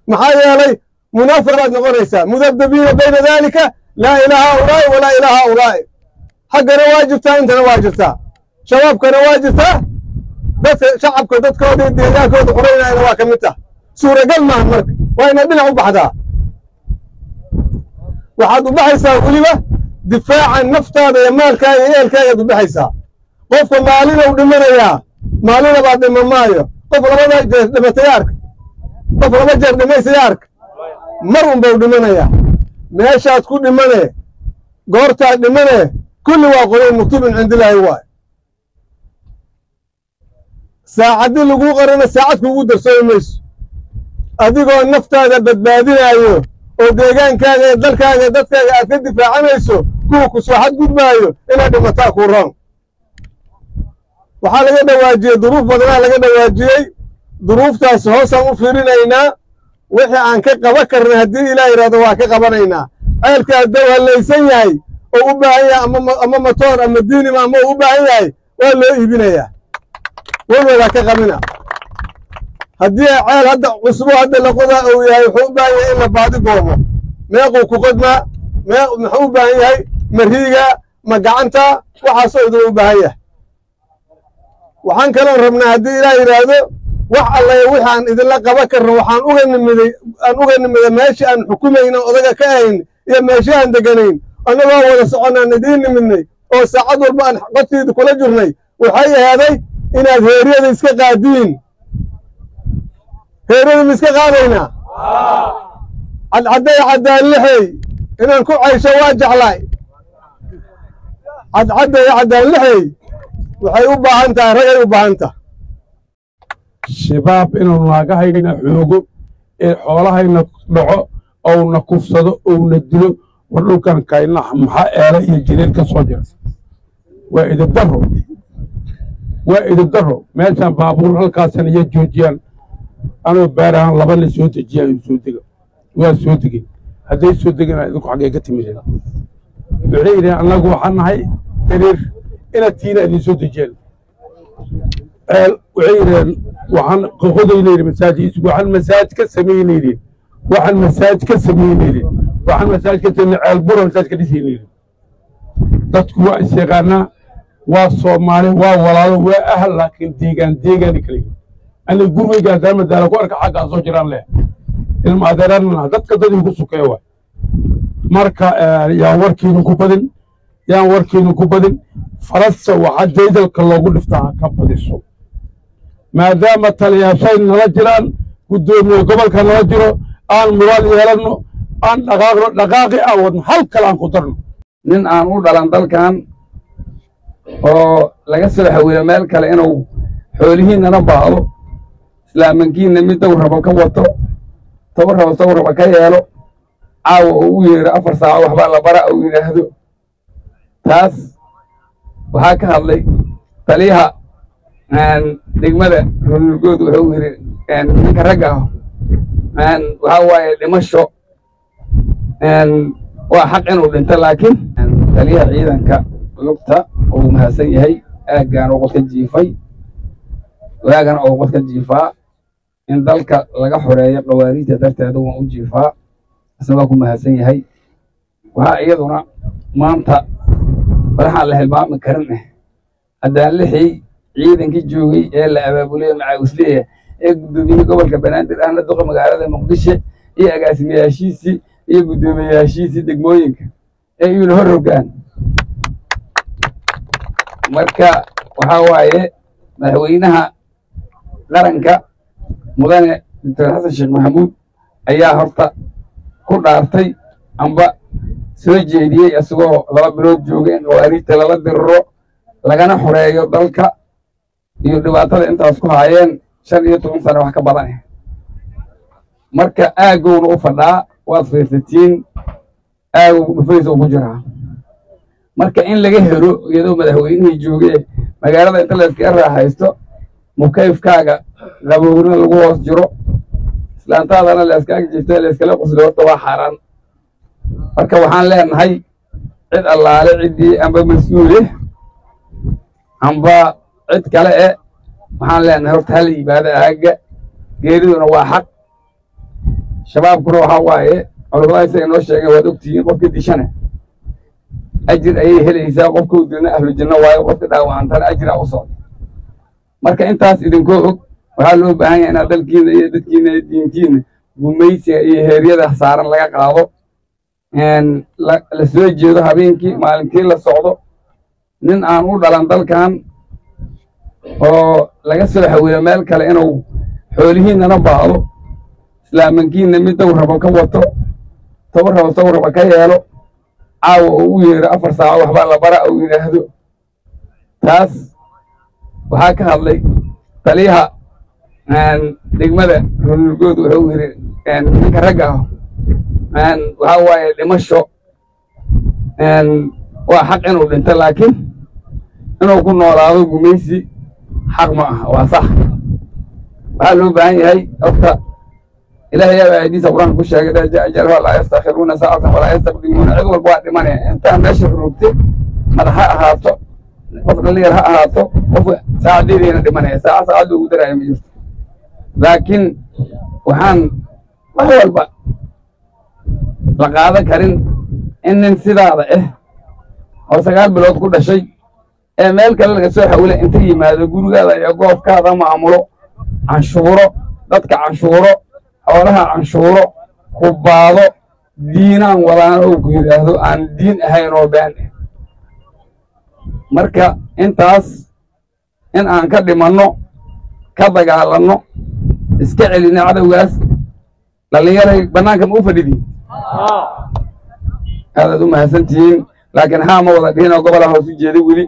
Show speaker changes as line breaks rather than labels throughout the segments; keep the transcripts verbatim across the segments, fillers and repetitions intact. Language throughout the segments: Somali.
محايا لي منافرات نقريسا مذبذبين بين ذلك لا إله هؤلاء ولا إله هؤلاء حق نواجبتها أنت نواجبتها شبابك نواجبتها بس شعبك ضدك وديناك وقرينا إلى واكمتها سورة قلمة مرك وين بنعوا بعدها وحد بحيسا ولما دفاع عن نفط هذا يمال كاي إيه الكاي بحيسا قف مالنا ودمنا يا مالنا بعد ما مايو قف لما دم تيارك قف لما جر دم سيارك مرهم بودمنا يا ماشي تكون دمنا قرطة دمنا كل واقعين مكتوب عند الله هو ساعة دي لقو قرنا ساعة كوجود درسوا مش أديكوا النفط هذا بدبادين أيوه وديجان كذا دل كذا دل كذا أكيد في عميسو كوكو سواحد قد مايو إلى دمتاك ورام وحال جدا واجي ظروف بدنا لجدا واجي ظروف تاسهوسا مفيرين أينا وحي عن كقبة كرنا هدي إلى إرادة وكقبنا عيل كالدوا اللي يسيء أو أباهي أما أما مطار أما الدين ما مو أباهي ولا يبينه ولا كقبنا هدي عيل هذا أسبوع هذا لقطة أو يحب أباهي إلا بعد قومه ما يقول كقدما ما محب أباهي مرهيجة مجعنتا وحصيد أباهي وحن كلام ربنا هدي إلى إرادة وح الله يوحى إذا لقى بكر وحن أغني من أن أغني من ماشي أن حكومينا أذا كائن يا ماشي عند جنين أنا ما هو سعنا ندين مني أو سعد البان قتي كل جرني وحي هذا إن هيريا مسك قادين هيريا مسك قادينا عد عدي عد اللحي إن نكون عايشة واجع لاي عد عدي عد اللحي وحي أبا أنت رجل أبا أنت
شباب إنه ناقهينا حقوق حولهينا دعو أو نكفصدو أو ندلو ولو كان كاينا محا آلة يجرين كصوجر وإذا الدرو وإذا الدرو ماشان بابور هالكاسن يجوجيان أنا بارهان لبن سوت جيان سوتك وسوتك هذي سوتك أنا ذوق حقيقة مثلا بعيد أن نقول حنا هاي ترير إلى تينا اللي سوت جيان وعيران وعن قخذيني المساجد وعن مساجد كسميني وعن مساجد كسميني وعن مساجد كتن البر مساجد كديسيني تذكروا الشيخنا والصومالي وولاد وأهل لكن ديجان ديجان كلي أنا الجروي قاعد دائما دارك وأرك حاجة صوجران له المعذران هذا كذا يقول سكوا مركا يا وركين كوبدن يا وركين كوبدن فرنسا وحد جيد الكلاغو دفتها كبديسو ما دام تلياشين نلاجران قدومي قبل كان نلاجرو آن مرال يهلنو آن دقاق دقاقي أود حل كلام قدرنا
nin aan u dhalan dalkan oo laga soo xawiilo meel kale inuu xoolihiinana baado islaamankiina mid dowr rabo ka wato toban rabo toban rabo ka yeelo caawa uu u yeero afar saaco waxbaa la bara uu yidhaahdo taas waxaa ka hadlay taliyaha degmada runulgood wuxuu yiri ninka ragga ah waxaa waaye dhimasho waa xaq inuu dhinto laakiin taliyaha ciidanka lugta uu mahadsan yahay aaggaan oo qofka jiifay waagan oo qofka jiifaa in dalka laga xoreeyo qawaariidta darteeda waa u jiifaa isagoo ku mahadsan yahay waxaa iyaduna maanta waxaan la hilmaami karin haddaan lixii ciidankii joogay ee la abaabulay macawisleeya ee gudoomiyey gobolka banaadir ahna duqa magaalada muqdisho iyo agaasimayaashiisii iyo gudoomiyaashiisii degmooyinka ee iyuna hor rogaan marka waxaa waaye madaxweynaha qaranka mudane doctor xasan sheekh maxamuud ayaa horta ku dhaartay amba soo jeediyey isagoo laba bilood joogay in qawaariidta lala diriro lagana xoreeyo dalka iyo dhibaatada intaas ku haayeen shan iyo toban sano wax ka badan marka aagowna u fadhaa waad fiirsatiin aagow dhufaysa ugu jiraa marka in laga helo iyadoo madaxweynihii joogee magaalada inta la iskaga raaxaysto mukayfkaaga qabowna lagu hoos jiro islaantaadana la iskaga jirta la iskala qoslo horta waa xaaraan marka waxaan leenahay cid allaale ciddii amba mas-uule amba cid kale eh waxaan leenahay horta hal yimaado aagga geeriduna waa xaq shabaabkuna waxaa waaye culamada isaga inoo sheegeen waad ogtihiin qofka dishana ajir ayay helaysaa qofka u dilna ahlu janno waayo qofka dhaawacantana ajiraa u socda marka intaas idinkoo og waxaa loo baahan yahay inaad dalkiina iyo dadkiina iyo diintiina gumaysiga iyo heeryada saaran laga qaado la soo jeedo habeenkii maalinkii la socdo nin aan u dhalan dalkan oo laga soo xawilo meel kale inuu xoolihiinana baado islaamankiina mid dow rabo ka wato toban rabo sow rabo ka yeelo caawa oo u yeero afar saaco waxbaa la bara uu yidhaahdo taas waxaa ka hadlay taliyaha degmada runulgood wuxuu yidhi ninka ragga ah waxaa waaye dhimasho waa xaq inuu dhinto laakiin inuu ku noolaado gumaysi xaq ma aha waa sax waxaa loo baahan yahay horta ilaahay ayaa aydiisa qur-aanka ku sheegay daa jaa ajalha laa yastakhiruuna saacatan walaa yastaqdimuuna cid walba waa dhimanaya intaa meesha rugtay madax ha ahaato qof dhalinyar ha ahaato qof saacadeediina dhimanaya saaca saacad ugu daraayo ma jirto laakiin waxaan wax walba la qaadan karin in nin sidaada ah oo sagaal bilood ku dhashay ee meel kale laga soo xawila inta yimaado gurigaada iyo goobkaada maamulo canshuuro dadka canshuuro xoolaha canshuuro kubaado diinaan wadaan oo ku yidhaahdo aan diin ahayn oo been ah marka intaas in aan ka dhimanno ka dagaalanno iska celinno cadowgaas dhallinyaray bannaanka ma u fadhidiin aadaad u mahadsantihiin laakiin haa ma wada dhihin oo gobolaa hoos u jeeday weli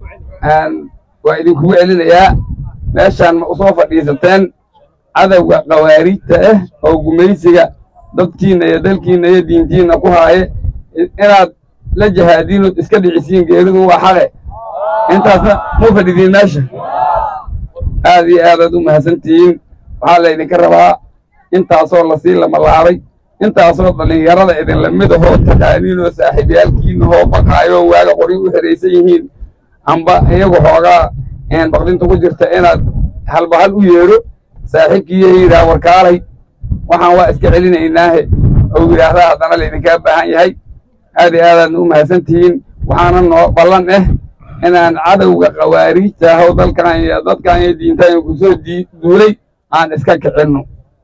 waa idinkugu celinayaa meeshaan ma usoo fadhiisateen cadowga khawaarijta ah oo gumaysiga dadkiinna iyo dalkiinna iyo diintiinna ku haaye inaad la jahaadiinood iska dhicisiin geeridu waa xaqe intaasna ma fadhidiin meesha aad iyo aadaad u mahadsantihiin waxaa laydinka rabaa intaasoo lasii lamalaabay intaasoo dhallinyarada idinla mid ahoo taqaaniinoo saaxiibyaalkiinahoo baqaayo waaga qori u xeraysan yihiin amba iyagu xoogaa baqdinta ku jirta inaad halba hal u yeedho saaxiibkiiyo yidhaah warkaalay waxaan waa iska celinaynaahe ou yidhaahdaa haddana laydinkaa baahan yahay aad iyo aadaadna u mahadsantihiin waxaana noo ballan ah inaan cadowga khawaariijta ah oo dalkan iyo dadkan iyo diintaan ku soo duulay aan iska kicinno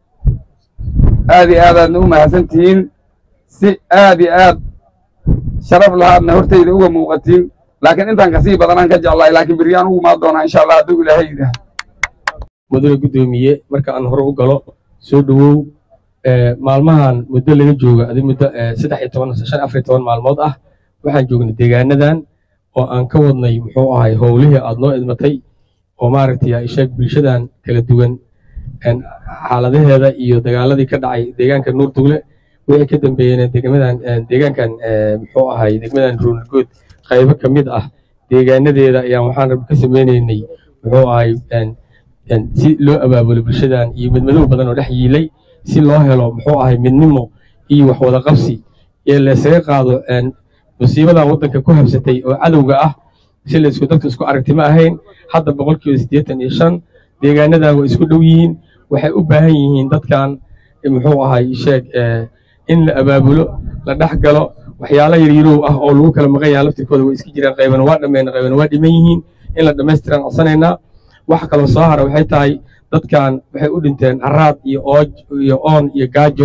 aad iyo aadaadna u mahadsantihiin si aad iyo aad sharaf lahaadna hortayda uga muuqatiin laakiin intaan kasii badanaan ka jeclahay laakiin beryaan ugu imaan doonaa insha allah hadduu ilaahay yidhaah
mudane guddoomiye marka aan hore u galo soo dhowow maalmahan muddo laga jooga adi muddo saddex iyo toban shan afar iyo toban maalmood ah waxaan joognay deegaanadan oo aan ka wadnay muxuu ahay howlihii aad noo idmatay oo maaragtay isheeg bulshadan kala duwan xaaladaheeda iyo dagaaladii ka dhacay deegaanka nuur dugle wixii ka dambeeyeen degmadan deegaankan muxuu ahay degmadan ruungood qaybo ka mid ah deegaanadeeda ayaan waxaan rab ka sameynaynay muxuu ahay si loo abaabulo bulshadan iyo midmadow badan oo dhex yiilay si loo helo muxuu ahay midnimo iyo wax wada qabsi ee laysaga qaado musiibadan waddanka ku habsatay oo cadowga ah si laysku dadku isku aragti ma ahayn hadda boqolkiiba siddeetan iyo shan deegaanadan waa isku dhow yihiin waxay u baahan yihiin dadkan muxuu ahay sheeg in la abaabulo la dhex galo waxyaalo yaryarow ah oo lagu kala maqan yahay laftirkooda way iska jiraan qaybana waa dhammeena qaybana waa dhiman yihiin in la dhammaystiraan codsanaynaa waxa kaloo soo hara waxay tahay dadkan waxay u dhinteen caraad iyo ooj iyo oon iyo gaajo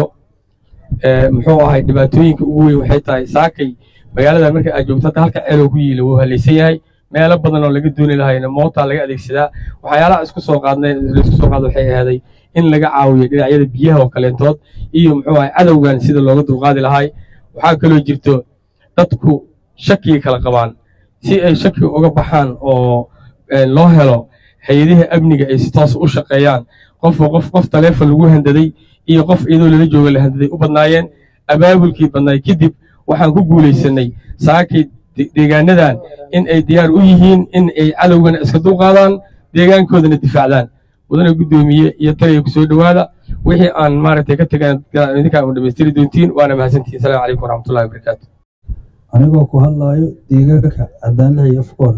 muxuu ahay dhibaatooyinka ugu weyn waxay tahay saakay magaalada marka aad joogto hadda halka ceelow ku yiila wuu halaysan yahay meelo badan oo laga dooni lahayna mootaa laga adeegsadaa waxyaalaha isku soo qaadnay laisku soo qaada waxay ahaaday in laga caawiyo dhinacyada biyaha oo kaleentood iyo muxuu ahay cadowgan sida looga dulqaadi lahay waxaa kaloo jirto dadku shakiga kala qabaan si ay shakiga uga baxaan oo loo helo hay-adaha amniga ay si toos u shaqeeyaan qofba qof qof taleefon lagu handaday iyo qof iyadoo lala jooga la handaday u badnaayeen abaabulkii badnaay kadib waxaan ku guulaysanay saakay deegaanadan in ay diyaar u yihiin in ay cadowgana iska dulqaadaan deegaankoodana difaacdaan mudane guddoomiye iyo taliya ku soo dhowaada wixii aan maaragtay ka tagaan idinkaa u dhammaystiri doontiin waana mahadsantihiin asalaamu calaykum waraxmatullahi wabarakaatu
anigoo ku hadlaayo deegaanka cadaanlaha iyo afkoona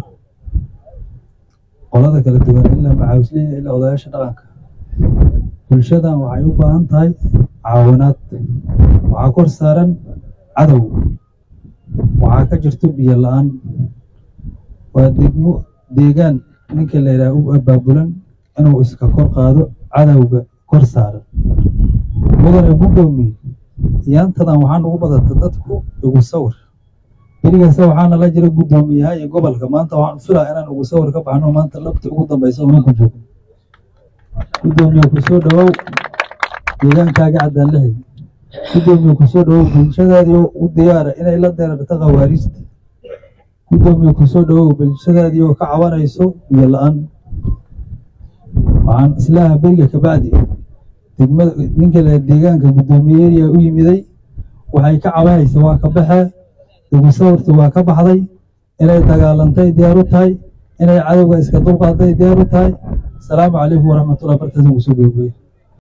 qolada kala duwan ilaa maxaawisleyda ilaa odayaasha dhaqanka bulshadan waxay u baahan tahay caawinaad waxaa kor saaran cadow waxaa ka jirto biyo la-aan waa degmo deegaan ninka la yidhaha u abaabulan inuu iska kor qaado cadowga kor saaran mudane gudoomiye yaantadan waxaa nagu badata dadku ugu sawir berigaasa waxaana la jira gudoomiyaha iyo gobolka maanta waxaan filaa inaan ugu sawir ka baxno maanta labta ugu dambaysa una ku joogno gudoomiye ku soo dhawow deegaankaaga caddaan lahay gudoomiye ku soo dhawow bulshadaadii u diyaara inay la deerarto khawaariista gudoomiye ku soo dhawow bulshadaadii oo ka cabanayso biyo la-aan waxaan islaaha beriga kabacdi degmada ninka le deegaanka guddoomiyeeriya u yimiday waxay ka cabanaysa waa ka baxee ugu sawirta waa ka baxday inay dagaalantay diyaar u tahay inay cadowga iska dulqaaday diyaar u tahay asalaamu calaykum waraxmatullahi barkaas ugu soo gudbay